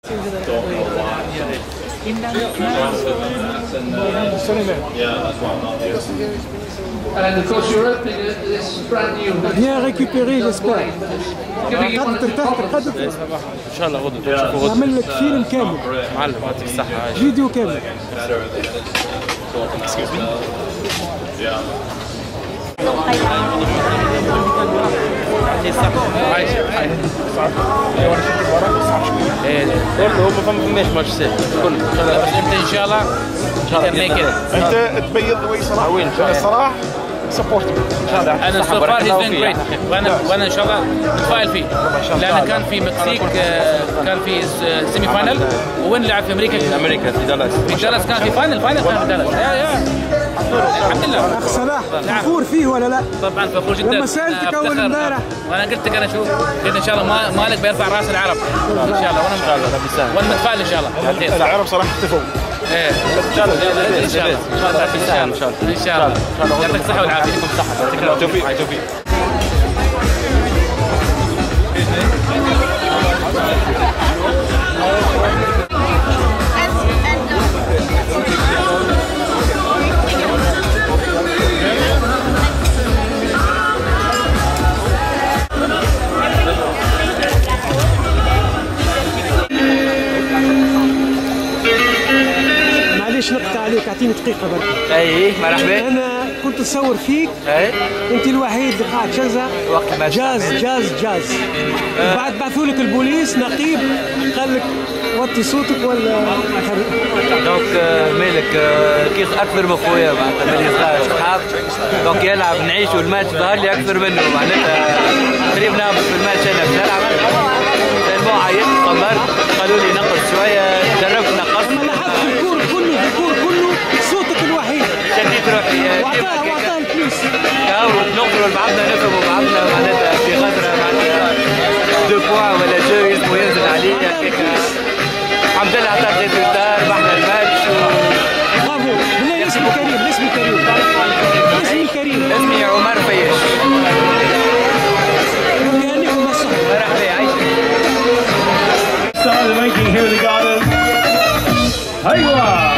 And of course you're opening this brand new. Bien récupéré, j'espère. ان شاء الله غدوه تشوفوا غدوه. نعمل لك فيلم كامل. معلم يعطيك الصحه. فيديو كامل. كله هم فماش ماتش سهل كله انت ان شاء الله انت تبيض وي صلاح وين ان شاء الله صلاح سبورت ان شاء الله انا سو فار هيز دوينج جريت وانا ان شاء الله متفائل فيه لان كان في مكسيك كان في سيمي فاينل وين لعب في امريكا في دالاس كان في فاينل كان في دالاس يا الحمد لله. اخ صلاح فخور فيه ولا لا؟ طبعا فخور جدا. لما سالتك اول امبارح وانا قلت لك انا شوف قلت ان شاء الله مالك بيرفع راس العرب ان شاء الله وانا متفائل ان شاء الله. العرب صراحه اختفوا. ايه ان شاء الله ان شاء الله ان شاء الله يعطيك الصحه والعافيه. يعطيكم الصحه يعطيك العافيه. توفيق. معليش نقطع عليك، اعطيني دقيقه برك. اي مرحبا. انا كنت نصور فيك. اي انت الوحيد اللي قاعد شزع وقت ما جاز. بعد بعثوا لك البوليس نقيب قال لك وطي صوتك ولا دونك مالك كيس اكثر من خويا معناتها ملي صغار صحاب دونك يلعب نعيشوا الماتش ظهر لي اكثر منه معناتها قريب نهبط في الماتش انا باش نلعب المو عيطت قمرت قالوا لي نقص شويه جربت نقصت. الكور كله صوتك الوحيد. شديت روحي وعطاه الفلوس. نقدروا بعضنا نفهموا بعضنا معناتها في غدره معناتها دو بوان ولا جو يلزموا ينزل عليه هكاك. الحمد لله عطات ريزولتا ربحنا الماتش برافو. بالله اسمي كريم اسمي عمر فياش. نهنيكم بالصحة. مرحبا عايشك. Start the making here in the garden. أيوة.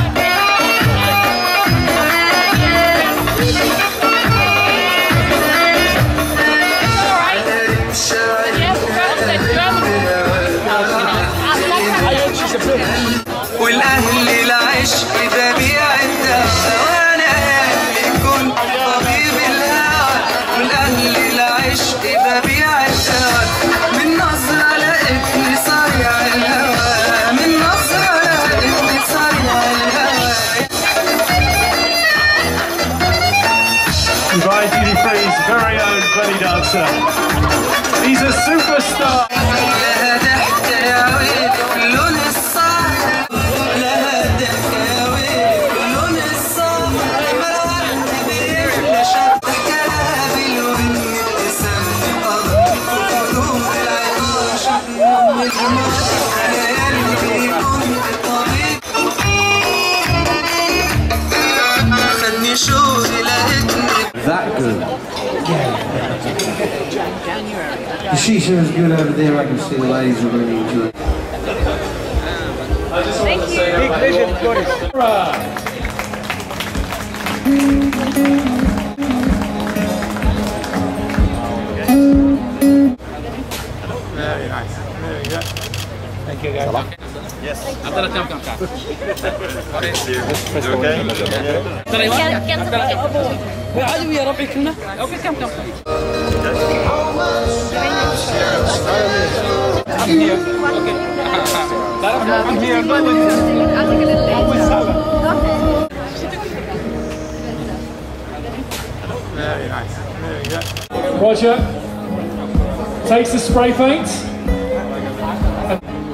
والأهل العشق ببيع الدواء وأنا اللي كنت طبيب الهوى. والأهل العشق ببيع الدواء من نظرة لقيتني صايع الهوى. من نظرة لقيتني صايع الهوى. Dubai Duty Free's very own belly dancer. He's a superstar. لها ضحكة يا ويلي واللون الصاحي. لها ضحكة يا ويلي واللون الصاحي. مروحة بيحلى شط كابل ومني ابتسامتي قلبي وقلوب العطاش يوم الجمعة. يا قلبي كنت طبيب خدني شوقي لقيتني. That good. The shisha is good over there. I can see the ladies are really enjoying it. I just want to say Big vision, Boris. Very nice. There you go. Thank you guys. Yes. عطنا كم كعب. Okay. عادي ويا ربعي كلمة. اوكي كم I'm here. Okay. I'm here. Very nice. There you go. Roger takes the spray paint.